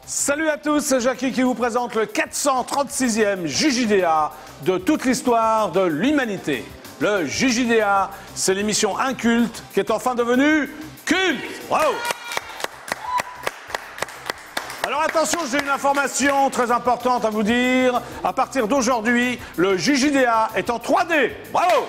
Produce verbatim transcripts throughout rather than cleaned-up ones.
Salut à tous, c'est Jackie qui vous présente le quatre cent trente-sixième J J D A de toute l'histoire de l'humanité. Le J J D A, c'est l'émission inculte qui est enfin devenue culte. Wow. Alors attention, j'ai une information très importante à vous dire. À partir d'aujourd'hui, le J J D A est en trois D. Bravo.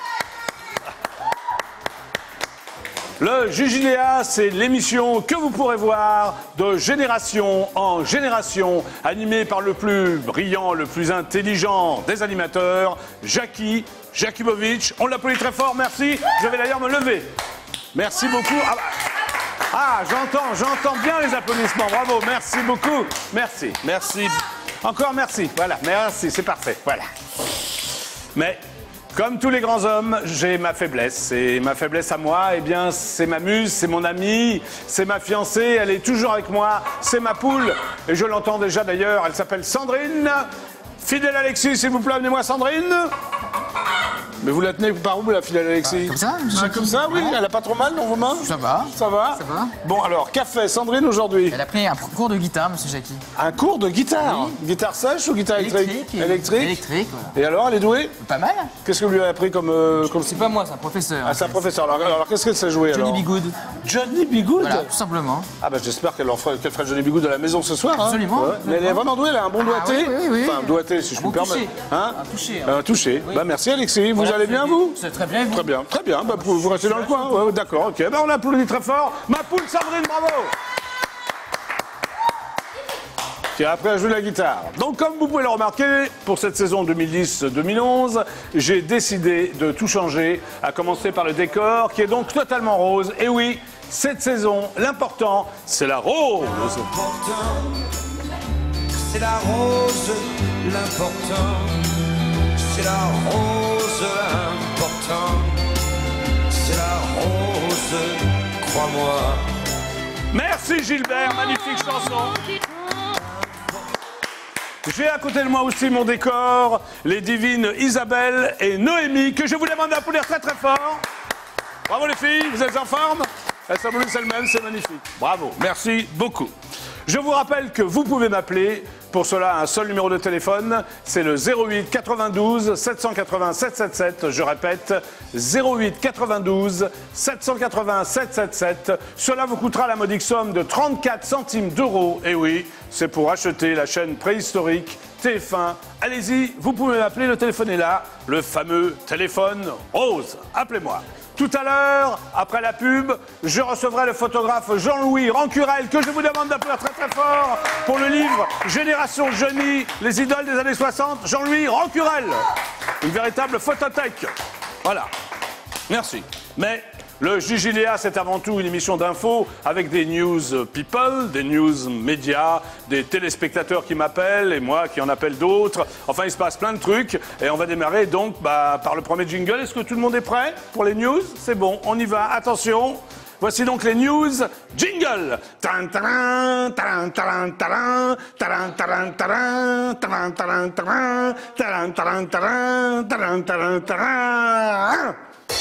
Le J J D A, c'est l'émission que vous pourrez voir de génération en génération, animée par le plus brillant, le plus intelligent des animateurs, Jackie Jakubowicz. On l'applaudit très fort, merci. Je vais d'ailleurs me lever. Merci beaucoup. Ah, bah. ah j'entends, j'entends bien les applaudissements. Bravo, merci beaucoup. Merci, merci. Encore merci. Voilà, merci, c'est parfait. Voilà. Mais... comme tous les grands hommes, j'ai ma faiblesse. Et ma faiblesse à moi, eh bien, c'est ma muse, c'est mon amie, c'est ma fiancée, elle est toujours avec moi, c'est ma poule. Et je l'entends déjà d'ailleurs, elle s'appelle Sandrine. Fidèle Alexis, s'il vous plaît, amenez-moi Sandrine. Mais vous la tenez par où, la fidèle Alexis? Comme ça ah, Comme ça, oui. Elle a pas trop mal dans vos mains? Ça va. Ça va Ça va. Bon, alors, qu'a fait Sandrine aujourd'hui? Elle a pris un cours de guitare, monsieur Jackie. Un cours de guitare? Oui. Guitare sèche ou guitare électrique? Électrique. et- Électrique. Électrique, voilà. Et alors, elle est douée? Pas mal. Qu'est-ce que vous lui avez appris comme... Euh, comme... C'est pas moi, c'est un professeur. Ah, c'est un professeur. Alors, alors qu'est-ce qu'elle sait jouer, Johnny alors? B. Good. Johnny B. Good. Voilà, tout simplement. Ah bah j'espère qu'elle ferait, qu'elle ferait Johnny B. Good à la maison ce soir. Hein. Absolument. Ouais. Mais elle est vraiment douée, elle a un bon doigté. oui, oui, oui. Enfin, un doigté, si je Un puis me bon permettre. toucher. Hein Un toucher, hein. Un toucher. Oui. Bah merci Alexis. Vous Voilà, allez c'est bien, bien. vous? C'est très bien, vous. Très bien, très bien. Bah, vous, vous restez dans le coin. Ouais, ouais, d'accord, ok. Bah on applaudit très fort. Ma poule Sandrine, bravo. Qui a appris à jouer de la guitare. Donc, comme vous pouvez le remarquer, pour cette saison deux mille dix deux mille onze, j'ai décidé de tout changer, à commencer par le décor, qui est donc totalement rose. Et oui, cette saison, l'important, c'est la rose. L'important, c'est la rose. L'important, c'est la rose. L'important, c'est la rose. Crois-moi. Merci Gilbert, magnifique chanson. J'ai à côté de moi aussi mon décor, les divines Isabelle et Noémie, que je vous demande d'applaudir très très fort. Bravo les filles, vous êtes en forme? Elles s'applaudissent elles-mêmes, c'est magnifique. Bravo, merci beaucoup. Je vous rappelle que vous pouvez m'appeler. Pour cela, un seul numéro de téléphone, c'est le zéro huit quatre-vingt-douze sept cent quatre-vingts sept cent soixante-sept. Je répète, zéro huit quatre-vingt-douze sept cent quatre-vingts sept cent soixante-sept. Cela vous coûtera la modique somme de trente-quatre centimes d'euros. Et oui, c'est pour acheter la chaîne préhistorique T F un. Allez-y, vous pouvez m'appeler, le téléphone est là, le fameux téléphone rose. Appelez-moi. Tout à l'heure, après la pub, je recevrai le photographe Jean-Louis Rancurel, que je vous demande d'applaudir très très fort pour le livre Génération Johnny, les idoles des années soixante. Jean-Louis Rancurel, une véritable photothèque. Voilà. Merci. Mais le J J D A, c'est avant tout une émission d'infos avec des news people, des news médias, des téléspectateurs qui m'appellent et moi qui en appelle d'autres. Enfin, il se passe plein de trucs et on va démarrer donc bah, par le premier jingle. Est-ce que tout le monde est prêt pour les news? C'est bon, on y va. Attention. Voici donc les news jingle. Taran, taran, taran, taran, taran, taran, taran, taran, taran, taran, taran, taran, taran, taran, taran, taran, taran.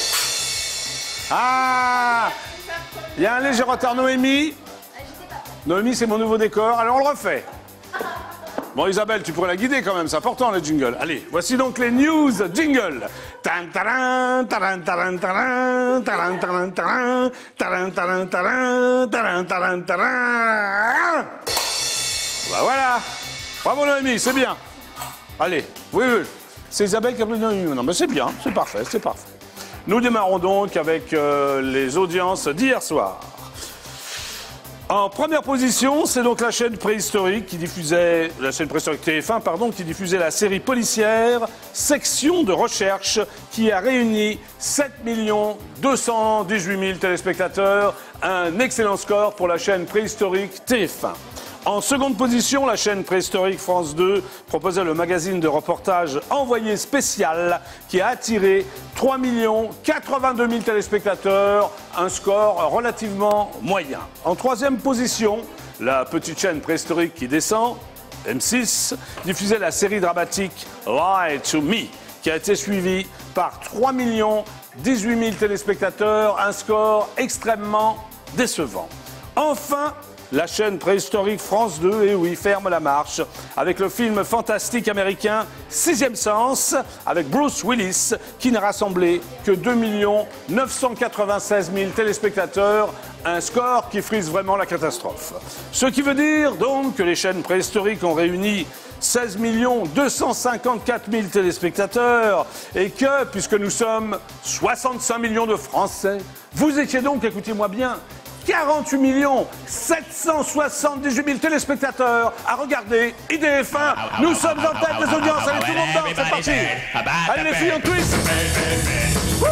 Ah! Il y a un léger retard, Noémie. Noémie, c'est mon nouveau décor. Alors, on le refait. Bon, Isabelle, tu pourrais la guider quand même, c'est important, le jingle. Allez, voici donc les news jingle. Tan, taran, taran, taran, taran, taran, taran, taran, taran, taran, taran, taran, taran, taran. Bah voilà. Bravo, Noémie, c'est bien. Allez, oui, oui. C'est Isabelle qui a pris Noémie. Non, mais c'est bien, c'est parfait, c'est parfait. Nous démarrons donc avec euh, les audiences d'hier soir. En première position, c'est donc la chaîne préhistorique qui diffusait, la chaîne préhistorique T F un, pardon, qui diffusait la série policière Section de recherche, qui a réuni sept millions deux cent dix-huit mille téléspectateurs, un excellent score pour la chaîne préhistorique T F un. En seconde position, la chaîne préhistorique France deux proposait le magazine de reportage Envoyé spécial qui a attiré trois millions quatre-vingt-deux mille téléspectateurs, un score relativement moyen. En troisième position, la petite chaîne préhistorique qui descend, M six, diffusait la série dramatique Lie to Me qui a été suivie par trois millions dix-huit mille téléspectateurs, un score extrêmement décevant. Enfin, la chaîne préhistorique France deux, et oui, ferme la marche, avec le film fantastique américain Sixième Sens, avec Bruce Willis, qui n'a rassemblé que deux millions neuf cent quatre-vingt-seize mille téléspectateurs, un score qui frise vraiment la catastrophe. Ce qui veut dire donc que les chaînes préhistoriques ont réuni seize millions deux cent cinquante-quatre mille téléspectateurs et que, puisque nous sommes soixante-cinq millions de Français, vous étiez donc, écoutez-moi bien, quarante-huit millions sept cent soixante-dix-huit mille téléspectateurs à regarder I D F un. Nous sommes en tête des audiences. Allez, tout le monde danse, c'est parti. Allez les filles, on twist. Wouh.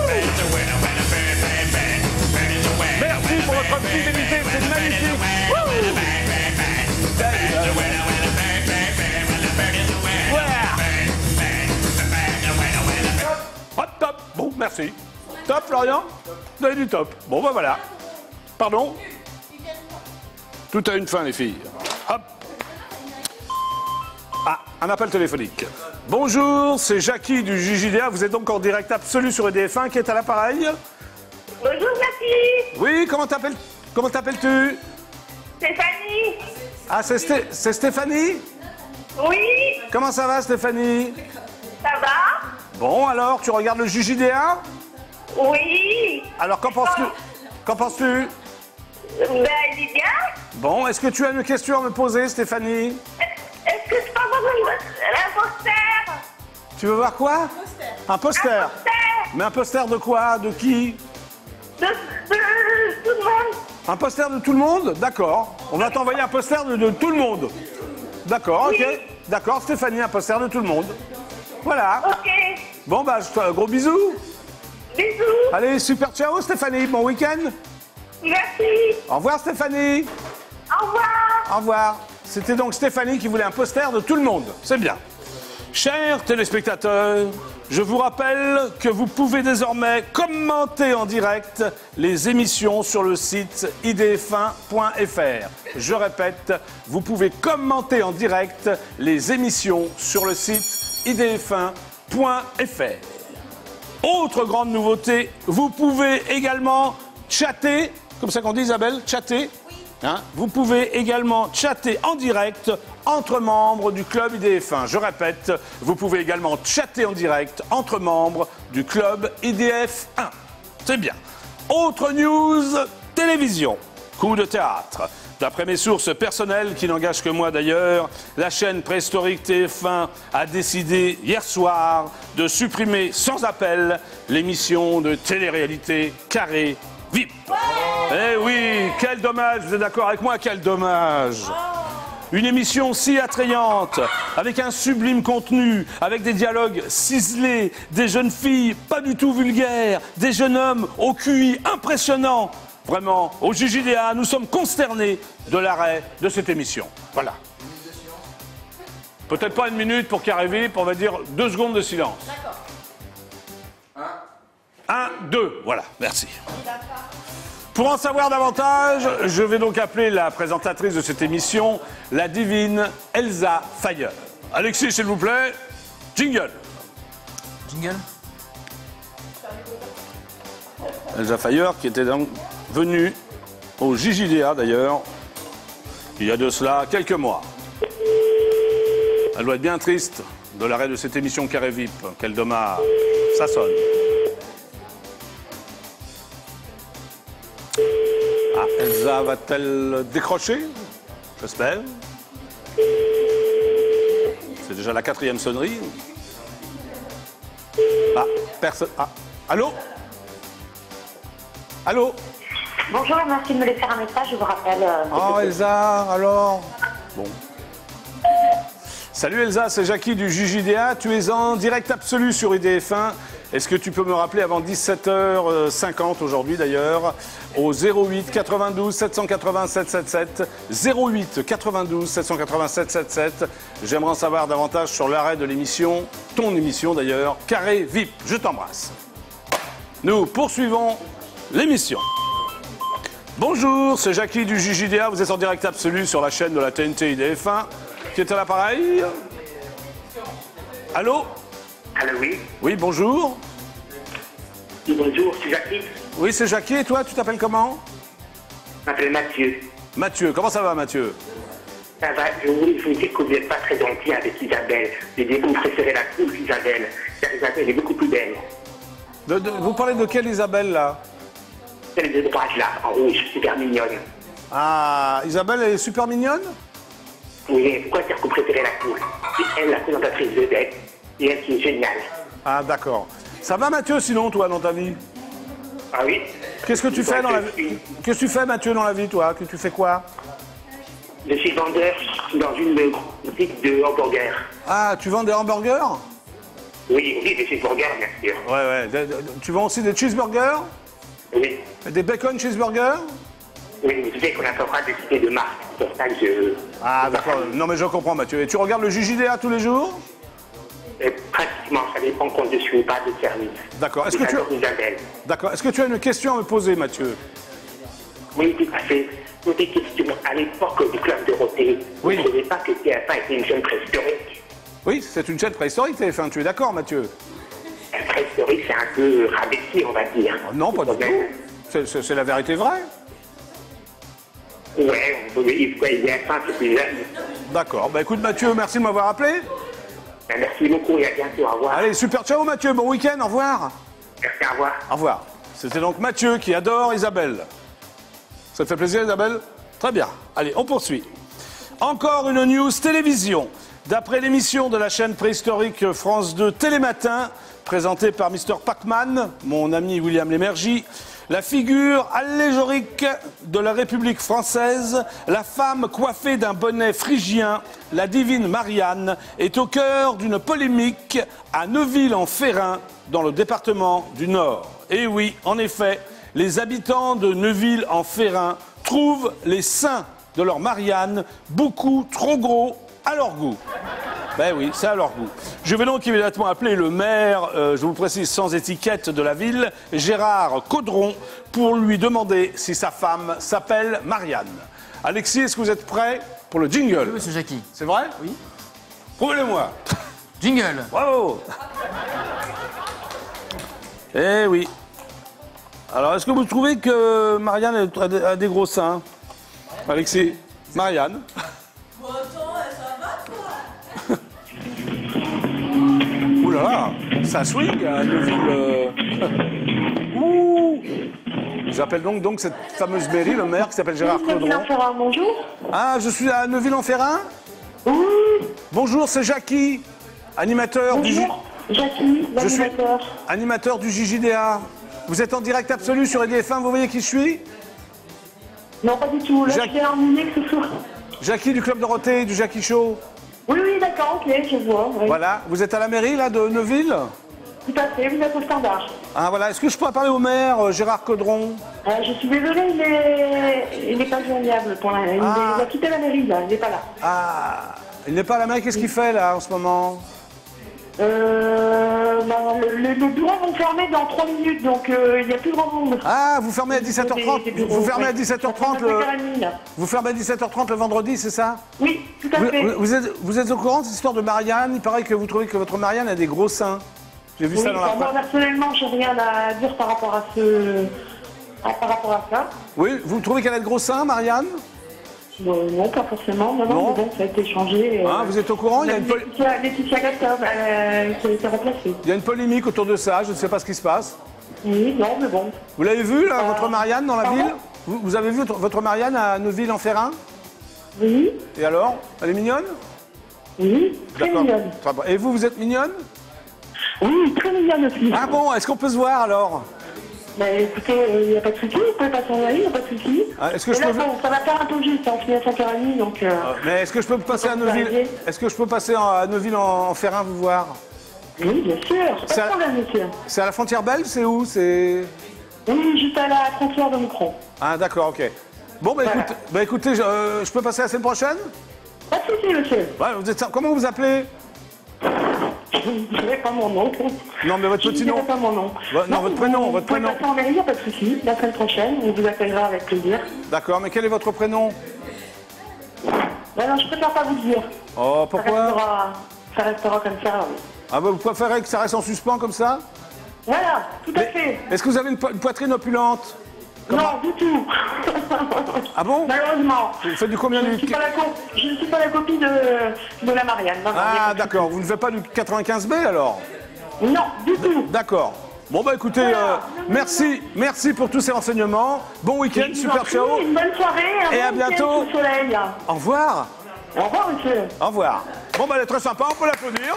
Merci pour votre fidélité, c'est magnifique. Wouh. Hop, top. Bon, merci. Top, Florian. Vous avez du top. Bon, ben voilà. Pardon? Tout a une fin, les filles. Hop. Ah, un appel téléphonique. Bonjour, c'est Jackie du J J D A. Vous êtes donc en direct absolu sur I D F un. Qui est à l'appareil? Bonjour Jackie. Oui, comment t'appelles, comment t'appelles-tu? Stéphanie. Ah, c'est, Sté... c'est Stéphanie? Oui. Comment ça va, Stéphanie? Ça va? Bon, alors, tu regardes le J J D A? Oui. Alors, qu'en penses-tu? Qu'en penses-tu? Ben, il est bien. Bon, est-ce que tu as une question à me poser, Stéphanie? Est-ce que je peux avoir un poster? Tu veux voir quoi? Un poster. Un poster. Mais un poster de quoi? De qui? De, de tout le monde. Un poster de tout le monde? D'accord. On va t'envoyer un poster de, de tout le monde. D'accord, Oui. ok. D'accord, Stéphanie, un poster de tout le monde. Voilà. Ok. Bon, bah, je te- gros bisous. Bisous. Allez, super ciao, Stéphanie. Bon week-end. Merci. Au revoir, Stéphanie. Au revoir. Au revoir. C'était donc Stéphanie qui voulait un poster de tout le monde. C'est bien. Chers téléspectateurs, je vous rappelle que vous pouvez désormais commenter en direct les émissions sur le site i d f un point f r. Je répète, vous pouvez commenter en direct les émissions sur le site i d f un point f r. Autre grande nouveauté, vous pouvez également chatter, comme ça qu'on dit Isabelle, chatter. Hein, vous pouvez également chatter en direct entre membres du club I D F un. Je répète, vous pouvez également chatter en direct entre membres du club I D F un. C'est bien. Autre news, télévision. Coup de théâtre. D'après mes sources personnelles, qui n'engagent que moi d'ailleurs, la chaîne préhistorique T F un a décidé hier soir de supprimer sans appel l'émission de télé-réalité Carré V I P. Eh oui, quel dommage, vous êtes d'accord avec moi, quel dommage. Une émission si attrayante, avec un sublime contenu, avec des dialogues ciselés, des jeunes filles pas du tout vulgaires, des jeunes hommes au Q I impressionnant. Vraiment, au J J D A, nous sommes consternés de l'arrêt de cette émission. Voilà. Peut-être pas une minute pour Carré V I P, on va dire deux secondes de silence. D'accord. Un, deux, voilà, merci. Pour en savoir davantage, je vais donc appeler la présentatrice de cette émission, la divine Elsa Fayer. Alexis, s'il vous plaît, jingle. Jingle. Elsa Fayer, qui était donc venue au J J D A d'ailleurs, il y a de cela quelques mois. Elle doit être bien triste de l'arrêt de cette émission Carré V I P. Quel dommage. Ça sonne. Ah, Elsa va-t-elle décrocher? J'espère. C'est déjà la quatrième sonnerie. Ah, personne. Ah, allô? Allô? Bonjour, merci de me laisser un message, je vous rappelle. euh, Oh, Elsa, alors? Bon. Salut Elsa, c'est Jackie du J J D A. Tu es en direct absolu sur I D F un. Est-ce que tu peux me rappeler avant dix-sept heures cinquante aujourd'hui d'ailleurs au zéro huit quatre-vingt-douze sept cent quatre-vingt-sept soixante-dix-sept zéro huit quatre-vingt-douze sept cent quatre-vingt-sept soixante-dix-sept. J'aimerais en savoir davantage sur l'arrêt de l'émission, ton émission d'ailleurs, Carré V I P. Je t'embrasse. Nous poursuivons l'émission. Bonjour, c'est Jackie du J J D A. Vous êtes en direct absolu sur la chaîne de la T N T I D F un. Qui est à l'appareil? Allô? Allô, oui. Oui, bonjour. Bonjour, c'est Jackie. Oui, c'est Jackie. Et toi, tu t'appelles comment? Je m'appelle Mathieu. Mathieu, comment ça va Mathieu? Ça va, je voulais vous dire que vous n'êtes pas très gentil avec Isabelle. J'ai dit que vous préférez la course Isabelle. Car Isabelle est beaucoup plus belle. De- de- vous parlez de quelle Isabelle là? Celle de droite là, en rouge, super mignonne. Ah, Isabelle elle est super mignonne? Oui, mais pourquoi dire que vous préférez la course? C'est elle la présentatrice de dette. Et elle qui est géniale. Ah d'accord. Ça va Mathieu sinon toi dans ta vie? Ah oui? Qu'est-ce que tu fais dans la vie? Je suis- Qu'est-ce que tu fais Mathieu dans la vie toi? Que tu fais quoi? Je suis vendeur dans une boutique de hamburgers. Ah, tu vends des hamburgers? Oui, oui, des cheeseburgers, bien sûr. Ouais, ouais. De- de- Tu vends aussi des cheeseburgers? Oui. Des bacon cheeseburgers? Oui, mais tu sais qu'on n'a pas le droit de citer de marque. C'est pour ça que je... Ah d'accord. Non mais je comprends Mathieu. Et tu regardes le J J D A tous les jours? Et pratiquement, ça dépend quand je suis pas de service. D'accord. Est-ce que tu J'adore Isabelle. D'accord. Est-ce que tu as une question à me poser Mathieu? Oui, tout à fait. Toutes les questions. À l'époque du Club Dorothée, Oui. vous ne trouvez pas que T F un était une chaîne préhistorique? Oui, c'est une chaîne préhistorique T F un. Tu es d'accord Mathieu? Un préhistorique, c'est un peu rabaissé, on va dire. Oh, non, pas du tout. C'est- C'est c'est la vérité vraie. Ouais, on peut dire quoi, il y a un c'est plus jeune. D'accord. Bah écoute Mathieu, merci de m'avoir appelé. Ben, merci beaucoup et à bientôt. Au revoir. Allez, super. Ciao Mathieu. Bon week-end. Au revoir. Merci, au revoir. Au revoir. C'était donc Mathieu qui adore Isabelle. Ça te fait plaisir Isabelle? Très bien. Allez, on poursuit. Encore une news télévision. D'après l'émission de la chaîne préhistorique France deux Télématin, présentée par mister Pacman, mon ami William Lémergie, la figure allégorique de la République française, la femme coiffée d'un bonnet phrygien, la divine Marianne, est au cœur d'une polémique à Neuville-en-Ferrain, dans le département du Nord. Et oui, en effet, les habitants de Neuville-en-Ferrain trouvent les seins de leur Marianne beaucoup trop gros à leur goût. Ben oui, c'est à leur goût. Je vais donc immédiatement appeler le maire, euh, je vous précise sans étiquette de la ville, Gérard Caudron, pour lui demander si sa femme s'appelle Marianne. Alexis, est-ce que vous êtes prêt pour le jingle? Oui, monsieur Jackie. C'est vrai? Oui. Prouvez-le-moi. Jingle. Bravo. Eh oui. Alors, est-ce que vous trouvez que Marianne a des- a des gros seins? Alexis? Marianne? Ouh là là, ça swing à Neuville. euh. Ouh. J'appelle donc, donc cette fameuse mairie, le maire qui s'appelle Gérard Caudron. Bonjour. Ah, je suis à Neuville-en-Ferrain? Oui, Bonjour, c'est Jackie, animateur du, J- bonjour. Jackie, Je suis- l'animateur. animateur du J J D A. Vous êtes en direct absolu sur E D F un, vous voyez qui je suis? Non, pas du tout. Là, Jacques- je viens en musique ce soir. Jackie du Club Dorothée, du Jackie Show. Oui, oui, d'accord, ok, je vois. Oui. Voilà, vous êtes à la mairie là de Neuville? Tout à fait, vous êtes au standard. Ah voilà, est-ce que je pourrais parler au maire, euh, Gérard Caudron? Euh, je suis désolée, il est, il n'est pas joignable pour la... Il, Ah. il a quitté la mairie, là, il n'est pas là. Ah, il n'est pas à la mairie, qu'est-ce qu'il fait là en ce moment? Euh, ben, le, le, le bureau vont fermer dans trois minutes, donc euh, il n'y a plus grand monde. Ah, vous fermez à dix-sept heures trente, Des- des vous bureaux, fermez à ouais. dix-sept heures trente Ça fait le... cinq heures trente, là. Vous fermez à dix-sept heures trente le vendredi, c'est ça? Oui, tout à vous, fait. vous- vous êtes, vous êtes au courant de cette histoire de Marianne? Il paraît que vous trouvez que votre Marianne a des gros seins. J'ai vu Oui, ça dans la enfin, moi, presse. personnellement, j'ai rien à dire par rapport à ce... à- par rapport à ça. Oui, vous trouvez qu'elle a de gros seins, Marianne? Euh, non, pas forcément. Non, non, Non. mais bon, ça a été changé. euh, Hein, vous êtes au courant? Il y a une, pol- Laetitia, Laetitia Gastov, euh, qui a été remplacée. il y a une polémique autour de ça, je ne sais pas ce qui se passe. Oui, non, mais bon. Vous l'avez vu, là, Euh, votre Marianne dans la pardon ville? vous, vous avez vu votre, votre Marianne à Neuville-en-Ferrain? Oui, Et alors? Elle est mignonne? oui, très D'accord. mignonne. Très bien. Et vous, vous êtes mignonne? Oui, très mignonne aussi. Ah bon, est-ce qu'on peut se voir alors? Mais écoutez, il n'y a pas de souci, vous pouvez passer en ligne, il n'y a pas de souci. Ah, est-ce que Et je là, peux- bon, ça va faire un peu juste, hein, on finit à cinq heures trente, donc... euh, Mais est-ce que je peux passer à Quand vous Neuville? arrivez. Est-ce que je peux passer en- à Neuville-en-Ferrain vous voir? Oui, bien sûr, C'est pas à- de problème, monsieur. C'est à la frontière belge, c'est où? C'est... Oui, juste à la frontière de Micron. Ah d'accord, ok. Bon, bah, Voilà. écoute, bah écoutez, je, euh, je peux passer la semaine prochaine? Pas de souci, monsieur. Ouais, vous êtes, comment vous vous appelez? Je ne dirai pas mon nom. Non, mais votre Je ne petit dirai nom. pas mon nom. Vo- non, votre prénom, vous votre pouvez prénom. passer en mairie, il n'y a pas de souci. La semaine prochaine, on vous appellera avec plaisir. D'accord, mais quel est votre prénom? Non, non, je préfère pas vous le dire. Oh, Ça pourquoi? restera, ça restera comme ça. oui. Ah bah, vous préférez que ça reste en suspens comme ça? Voilà, tout à Mais fait. Est-ce que vous avez une, po- une poitrine opulente? Comment? Non, du tout. Ah bon? Malheureusement. Vous faites du combien Je ne du... suis pas la, co- je ne suis pas la copie de, de la Marianne. Non, non, y a Ah pas de d'accord, vous ne faites pas du quatre-vingt-quinze B alors? souci. Non, du tout. D'accord. Bon bah écoutez, Voilà. euh, Non, non, merci, merci pour tous ces renseignements. Bon week-end, Je vous super en prie, ciao. Une bonne soirée. Un Et à bon week-end bientôt. sous le soleil. Au revoir. Au revoir, monsieur. Au revoir. Bon bah elle est très sympa, on peut l'applaudir.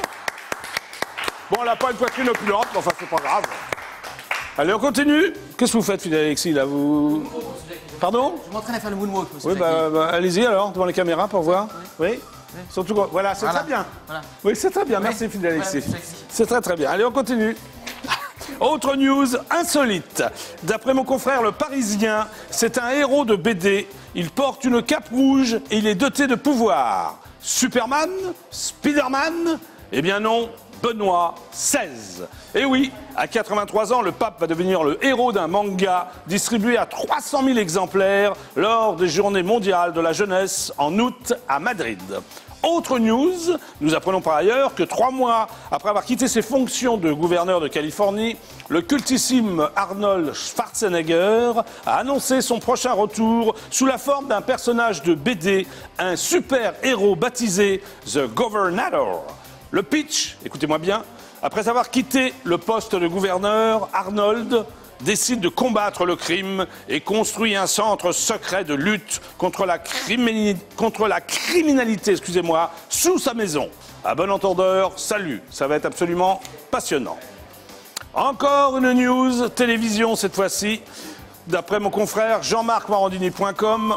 Bon, elle n'a pas une poitrine opulente, mais enfin c'est pas grave. Allez, on continue. Qu'est-ce que vous faites, fidèle Alexis, là? Vous... Pardon? Je m'entraîne à faire le moonwalk, monsieur Oui, Jackie. bah, bah, allez-y alors, devant les caméras pour voir. Oui, surtout, quand- voilà, c'est Voilà. très bien. Voilà. Oui, c'est très bien, merci, Oui. fidèle Alexis. Voilà, Alexis. C'est très très bien. Allez, on continue. Autre news insolite. D'après mon confrère Le Parisien, c'est un héros de B D. Il porte une cape rouge et il est doté de pouvoirs. Superman? Spiderman? Eh bien non, Benoît seize. Et oui, à quatre-vingt-trois ans, le pape va devenir le héros d'un manga distribué à trois cent mille exemplaires lors des Journées mondiales de la jeunesse en août à Madrid. Autre news, nous apprenons par ailleurs que trois mois après avoir quitté ses fonctions de gouverneur de Californie, le cultissime Arnold Schwarzenegger a annoncé son prochain retour sous la forme d'un personnage de B D, un super-héros baptisé The Governor. Le pitch, écoutez-moi bien, après avoir quitté le poste de gouverneur, Arnold décide de combattre le crime et construit un centre secret de lutte contre la, crimi- contre la criminalité, excusez-moi, sous sa maison. À bon entendeur, salut, ça va être absolument passionnant. Encore une news, télévision cette fois-ci, d'après mon confrère Jean-Marc Morandini point com.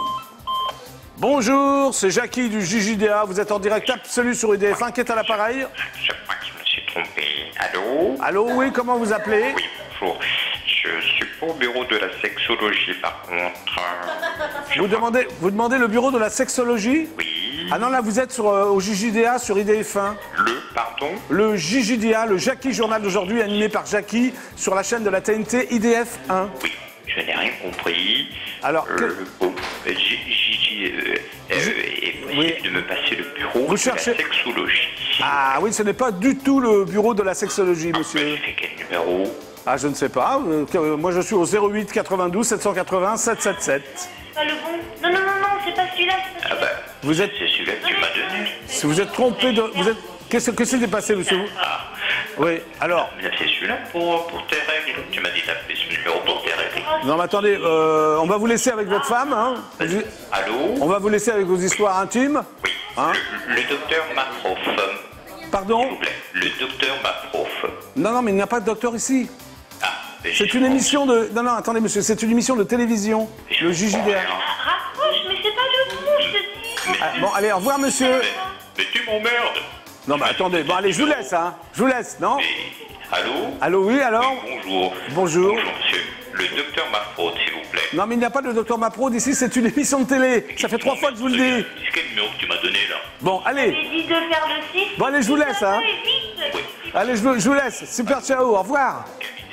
Bonjour, c'est Jackie du J J D A, vous êtes en direct absolu sur I D F un, qui est à l'appareil? Je crois que je me suis trompé. Allô? Allô, oui, comment vous appelez? Oui, bonjour. Je suis pas au bureau de la sexologie, par contre. Euh, je Vous crois- demandez, vous demandez le bureau de la sexologie? Oui. Ah non, là vous êtes sur, euh, au J J D A sur I D F un. Le, pardon? Le J J D A, le Jackie Journal d'aujourd'hui, animé par Jackie sur la chaîne de la T N T I D F un. Oui, je n'ai rien compris. Alors, Euh, que- bon, euh, J- J- euh, euh, est possible Oui. de me passer le bureau Vous de cherchez- la sexologie? Ah oui, ce n'est pas du tout le bureau de la sexologie, Mais monsieur. c'est quel numéro? Ah, je ne sais pas. Euh, que- euh, moi, je suis au zéro huit quatre-vingt-douze sept cent quatre-vingts sept cent soixante-dix-sept. Pas le bon. Non, non, non, non, c'est pas celui-là. c'est pas Ah bah, Vous êtes, c'est celui-là que tu m'as donné. si vous êtes trompé de... Vous êtes, qu'est-ce que s'est passé, monsieur? Ah, Oui, alors... mais c'est celui-là pour, pour tes règles. Tu m'as dit d'appeler ce numéro pour tes règles. Non, mais attendez, euh, on va vous laisser avec votre femme, hein. Vous- Allô? On va vous laisser avec vos histoires intimes. Oui. Hein? Le, le docteur Maprof. Pardon? S'il vous plaît. Le docteur Maprof. Non, non, mais il n'y a pas de docteur ici. Ah, C'est une émission de... Non, non, attendez, monsieur, c'est une émission de télévision, le J J D A. Rapproche, mais c'est pas le bon, je te dis. Ah, bon, allez, au revoir, monsieur. Mais, mais tu m'emmerdes. Non, mais attendez, bon, allez, je vous laisse, hein. Je vous laisse, non? Et- Allô? Allô, oui, alors? Oui, bonjour. Bonjour. Bonjour, monsieur. Le docteur Maprof, s'il vous plaît. Non, mais il n'y a pas de docteur Maprod ici, c'est une émission de télé. Ça fait trois fois que je vous le dis. C'est quel numéro que tu m'as donné, là? Bon, allez. J'ai dit de faire le six. Bon, allez, je vous laisse, hein. Allez, vite. Allez, je vous, je vous laisse. Super, ciao, au revoir.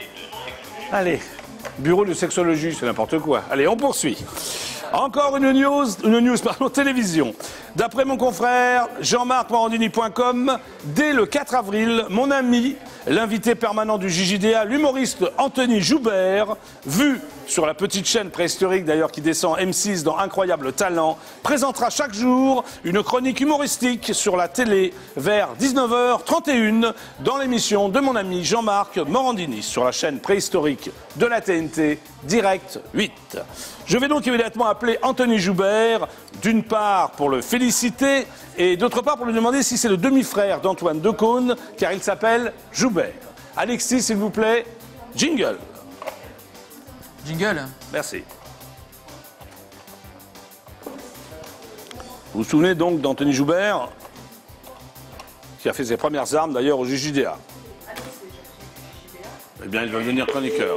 Allez, bureau de sexologie, c'est n'importe quoi. Allez, on poursuit. Encore une news, une news, pardon, télévision. D'après mon confrère Jean-Marc Morandini point com, dès le quatre avril, mon ami, l'invité permanent du J J D A, l'humoriste Anthony Joubert, vu sur la petite chaîne préhistorique d'ailleurs qui descend M six dans Incroyable Talent, présentera chaque jour une chronique humoristique sur la télé vers dix-neuf heures trente et une dans l'émission de mon ami Jean-Marc Morandini sur la chaîne préhistorique de la T N T, Direct huit. Je vais donc évidemment appeler Anthony Joubert, d'une part pour le féliciter et d'autre part pour lui demander si c'est le demi-frère d'Antoine Decaune, car il s'appelle Joubert. Alexis, s'il vous plaît, jingle. Jingle. Merci. Vous vous souvenez donc d'Anthony Joubert, qui a fait ses premières armes d'ailleurs au J J D A. Eh bien, il va devenir chroniqueur.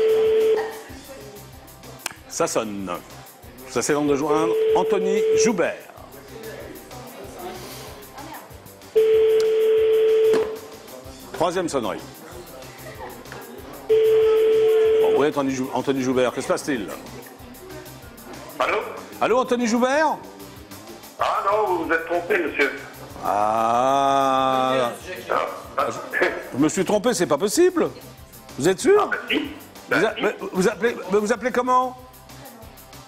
Ça sonne. Ça c'est donc de joindre Anthony Joubert. Troisième sonnerie. Bon, oui, Anthony, Jou- Anthony Joubert, que se passe-t-il? Allô? Allô, Anthony Joubert? Ah non, vous vous êtes trompé, monsieur. Ah, Ah, je me suis trompé, c'est pas possible. Vous êtes sûr? si. Vous, a- mais vous appelez, mais vous appelez comment?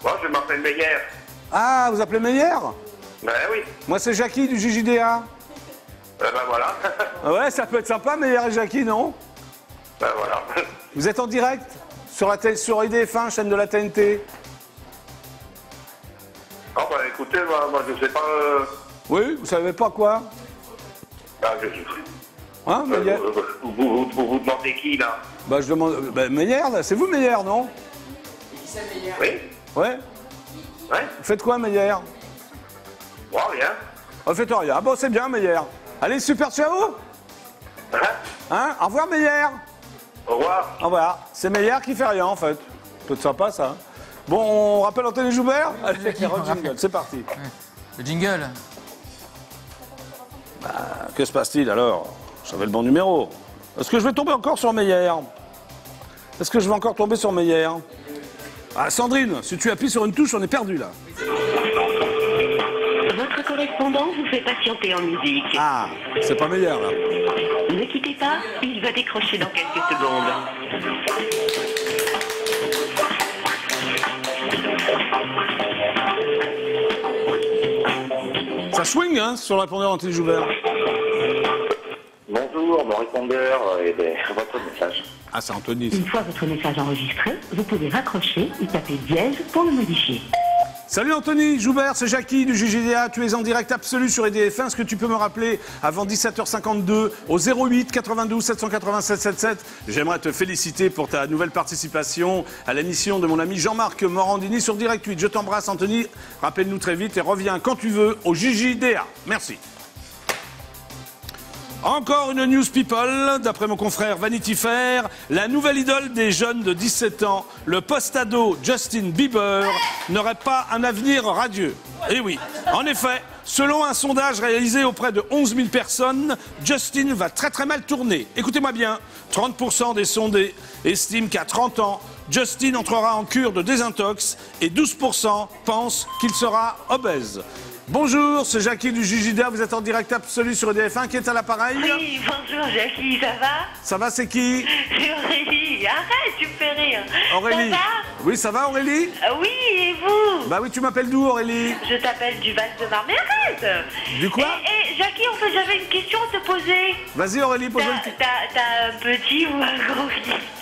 Moi, je m'appelle Meyer. Ah, vous appelez Meyer? Ben oui. Moi, c'est Jackie du J J D A. Ben, ben voilà. Ouais, ça peut être sympa, Meyer et Jackie, non? Ben voilà. Vous êtes en direct sur, la T- sur I D F un, chaîne de la T N T. Ah ben écoutez, moi, moi je sais pas... Euh... Oui, vous savez pas quoi? Ah, je... Hein, euh, Meyer? vous, vous, vous, vous, vous demandez qui, là? Bah, je demande... Bah, Meyer, là, c'est vous, Meyer, non? Oui. Ouais? Ouais. Vous faites quoi, Meyer? Bon, rien. Vous faites rien. Ah bon, c'est bien, Meyer. Allez, super, ciao. Hein? Hein? Au revoir, Meyer. Au revoir. Au revoir. C'est Meyer qui fait rien, en fait. Peut-être sympa, ça. Bon, on rappelle Anthony Joubert? Allez, Jackie, on jingle, rappelle. c'est parti. Le jingle. Que se passe-t-il, alors? J'avais le bon numéro. Est-ce que je vais tomber encore sur Meyer? Est-ce que je vais encore tomber sur Meyer? Ah, Sandrine, si tu appuies sur une touche, on est perdu, là. Votre correspondant vous fait patienter en musique. Ah, c'est pas Meyer, là. Ne quittez pas, il va décrocher dans quelques secondes. Ça swing, hein, sur le répondeur Anthony Joubert. Bonjour, mon répondeur et ben, votre message. Ah, c'est Anthony. Une fois votre message enregistré, vous pouvez raccrocher et taper dièse pour le modifier. Salut Anthony Joubert, c'est Jackie du J J D A. Tu es en direct absolu sur I D F un. Est-ce que tu peux me rappeler avant dix-sept heures cinquante-deux au zéro huit quatre-vingt-douze sept cent quatre-vingt-sept soixante-dix-sept? J'aimerais te féliciter pour ta nouvelle participation à l'émission de mon ami Jean-Marc Morandini sur Direct huit. Je t'embrasse Anthony, rappelle-nous très vite et reviens quand tu veux au J J D A. Merci. Encore une news people, d'après mon confrère Vanity Fair, la nouvelle idole des jeunes de dix-sept ans, le post-ado Justin Bieber, n'aurait pas un avenir radieux. Eh oui, en effet, selon un sondage réalisé auprès de onze mille personnes, Justin va très très mal tourner. Écoutez-moi bien, trente pour cent des sondés estiment qu'à trente ans, Justin entrera en cure de désintox et douze pour cent pensent qu'il sera obèse. Bonjour, c'est Jackie du J J D A, vous êtes en direct absolu sur I D F un, qui est à l'appareil? Oui, bonjour Jackie, ça va? Ça va, c'est qui? C'est Aurélie, arrête, tu me fais rire. Aurélie. Ça va? Oui, ça va Aurélie? Ah oui, et vous? Bah oui, tu m'appelles d'où Aurélie? Je t'appelle du Val de Marne, mais arrête. Du quoi? Et, et Jackie, en fait, j'avais une question à te poser. Vas-y Aurélie, pose-moi T'as une... t'as- t'as un petit ou un gros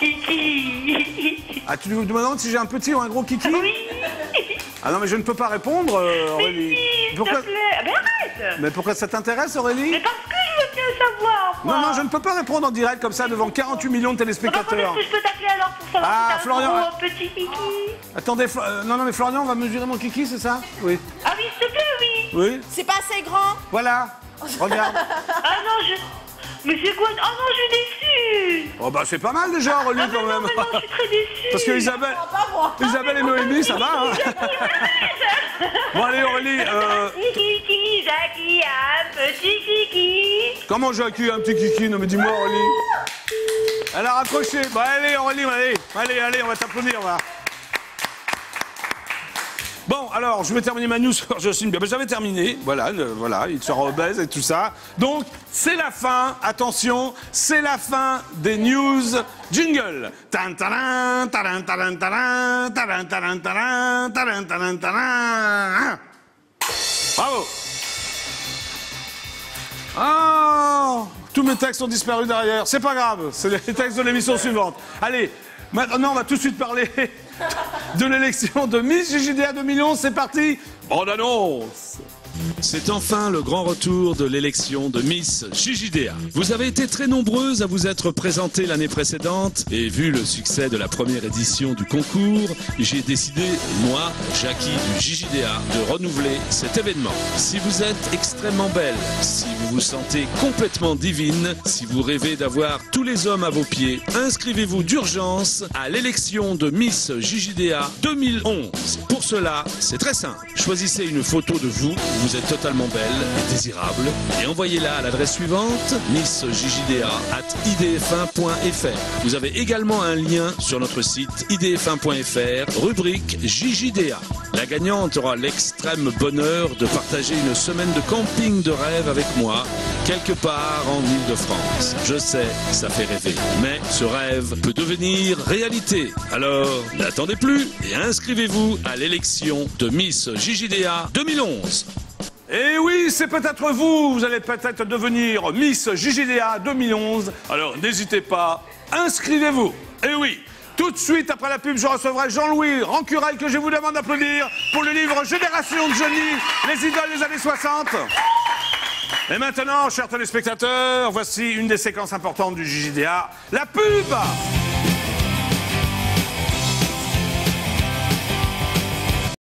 kiki? Ah, tu me demandes si j'ai un petit ou un gros kiki? Oui. Ah non, mais je ne peux pas répondre, euh, Mais Aurélie. si, s'il Pourquoi... te plaît. Ah, mais arrête. Mais pourquoi ça t'intéresse Aurélie? Mais parce que je veux bien savoir, moi. Non, non, je ne peux pas répondre en direct comme ça devant quarante-huit millions de Bah, comment téléspectateurs. est-ce que je peux t'appeler alors pour savoir Ah, si t'as un Florian, gros petit kiki? Attendez, Fl- euh, non, non, mais Florian, on va mesurer mon kiki, c'est ça? Oui. Ah oui, s'il te plaît, oui. Oui. C'est pas assez grand. Voilà. Regarde. Ah non, je... Mais c'est quoi? Oh non, je suis déçue. Oh bah c'est pas mal déjà, Aurélie, Ah mais quand non, même. mais non, je suis très déçue. Parce que Isabelle, Pas moi. Isabelle et Noémie, ça va, hein? Bon, allez, Aurélie, euh, Kiki, kiki, Jackie a un petit kiki. comment Jackie a un petit kiki? Non, mais dis-moi, Aurélie. Elle a raccroché. Bah, allez, Aurélie, allez, allez, allez, on va t'applaudir, va. Bon, alors, je vais terminer ma news sur Justin Bieber. J'avais terminé, voilà, le- voilà, il sera obèse et tout ça. Donc, c'est la fin, attention, c'est la fin des news jingle. Tan taran, taran, taran, taran, taran, taran, taran, taran, taran, taran. Bravo. Oh, tous mes textes ont disparu derrière. C'est pas grave, c'est les textes de l'émission suivante. Allez, maintenant, on va tout de suite parler de l'élection de Miss J J D A deux mille onze. C'est parti. Bonne annonce. C'est enfin le grand retour de l'élection de Miss J J D A. Vous avez été très nombreuses à vous être présentées l'année précédente et vu le succès de la première édition du concours, j'ai décidé, moi, Jackie du J J D A, de renouveler cet événement. Si vous êtes extrêmement belle, si vous vous sentez complètement divine, si vous rêvez d'avoir tous les hommes à vos pieds, inscrivez-vous d'urgence à l'élection de Miss J J D A deux mille onze. Pour cela, c'est très simple. Choisissez une photo de vous, vous êtes totalement belle et désirable, et envoyez-la à l'adresse suivante, miss j j d a arobase i d f un point f r. Vous avez également un lien sur notre site i d f un point f r, rubrique J J D A. La gagnante aura l'extrême bonheur de partager une semaine de camping de rêve avec moi, quelque part en Île-de-France. Je sais, ça fait rêver, mais ce rêve peut devenir réalité. Alors, n'attendez plus et inscrivez-vous à l'élection de Miss J J D A deux mille onze. Et oui, c'est peut-être vous, vous allez peut-être devenir Miss J J D A deux mille onze. Alors n'hésitez pas, inscrivez-vous. Et oui, tout de suite après la pub, je recevrai Jean-Louis Rancurel, que je vous demande d'applaudir, pour le livre Génération de Johnny, les idoles des années soixante. Et maintenant, chers téléspectateurs, voici une des séquences importantes du J J D A, la pub.